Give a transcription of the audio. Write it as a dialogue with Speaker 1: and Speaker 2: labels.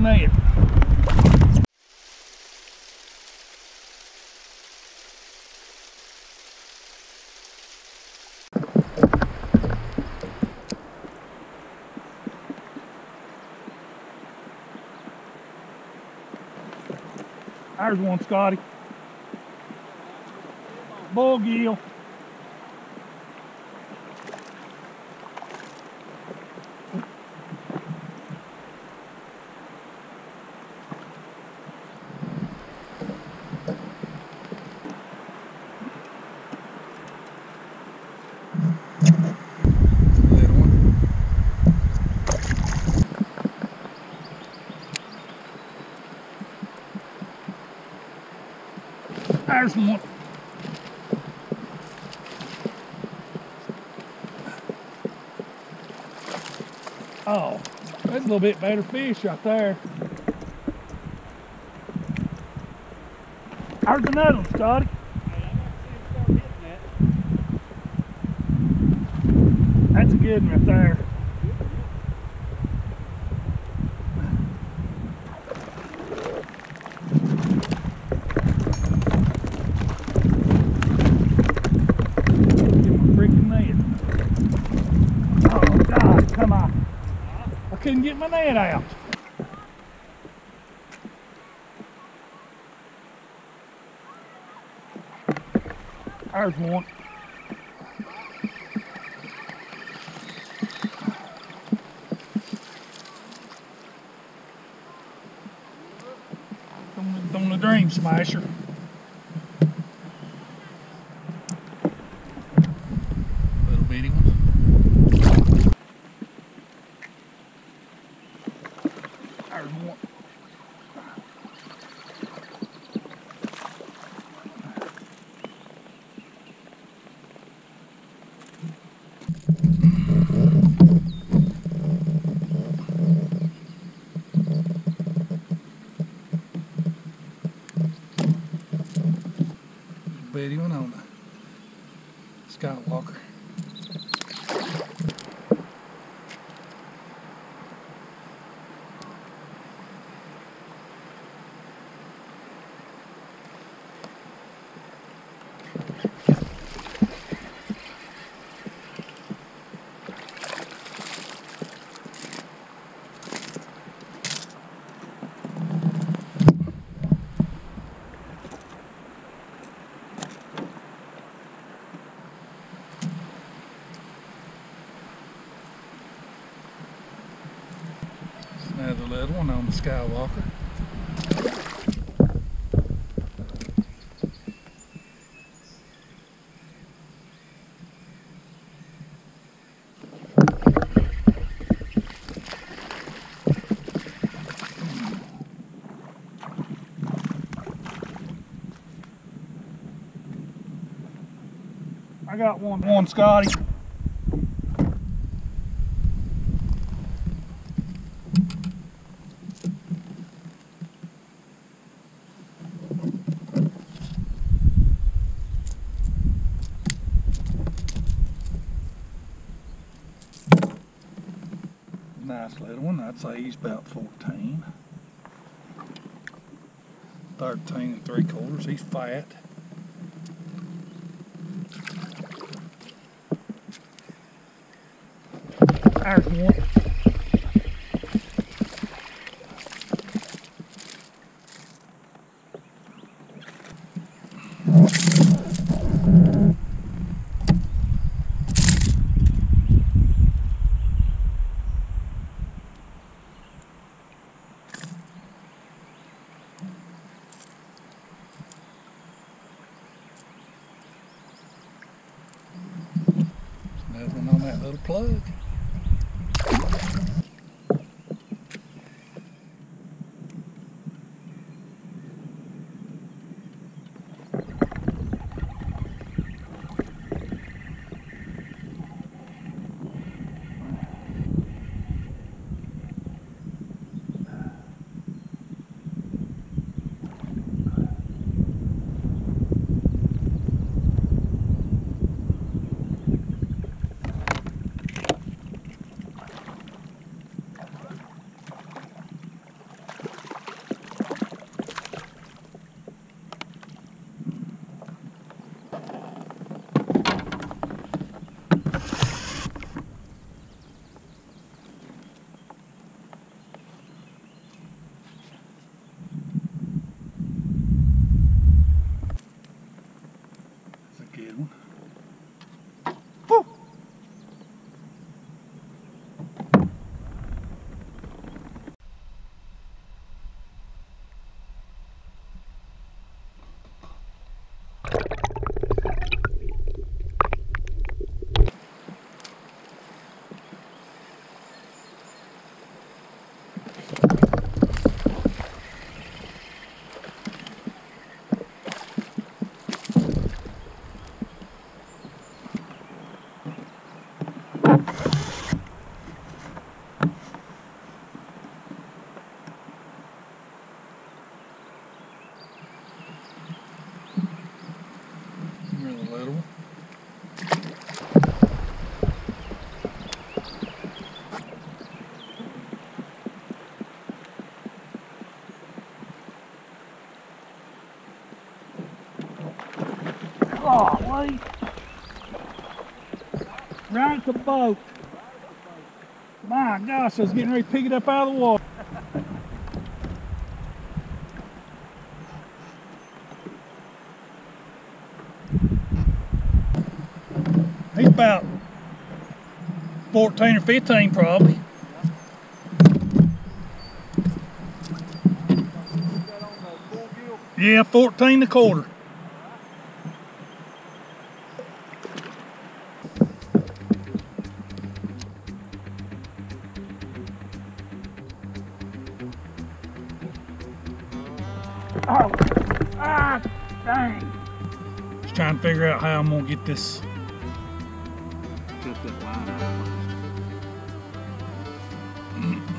Speaker 1: net. There's one, Scotty. Bullgill. There's one. Oh, that's a little bit better fish right there. There's another one, Scotty. That's a good one right there. Come on. I couldn't get my net out. There's one. On the Dream Smasher. Little bitty one. There's one. Bitty one on the Skywalker. Another little one on the Skywalker. I got one, Scotty. Nice little one. I'd say he's about 14. 13 3/4. He's fat. There's one. Another one on that little plug. Really little. Oh, wait. Right at the boat. My gosh, I was getting ready to pick it up out of the water. He's about 14 or 15 probably. Yeah, 14 and a quarter. Oh, dang. Just trying to figure out how I'm gonna get this. Cut that line out.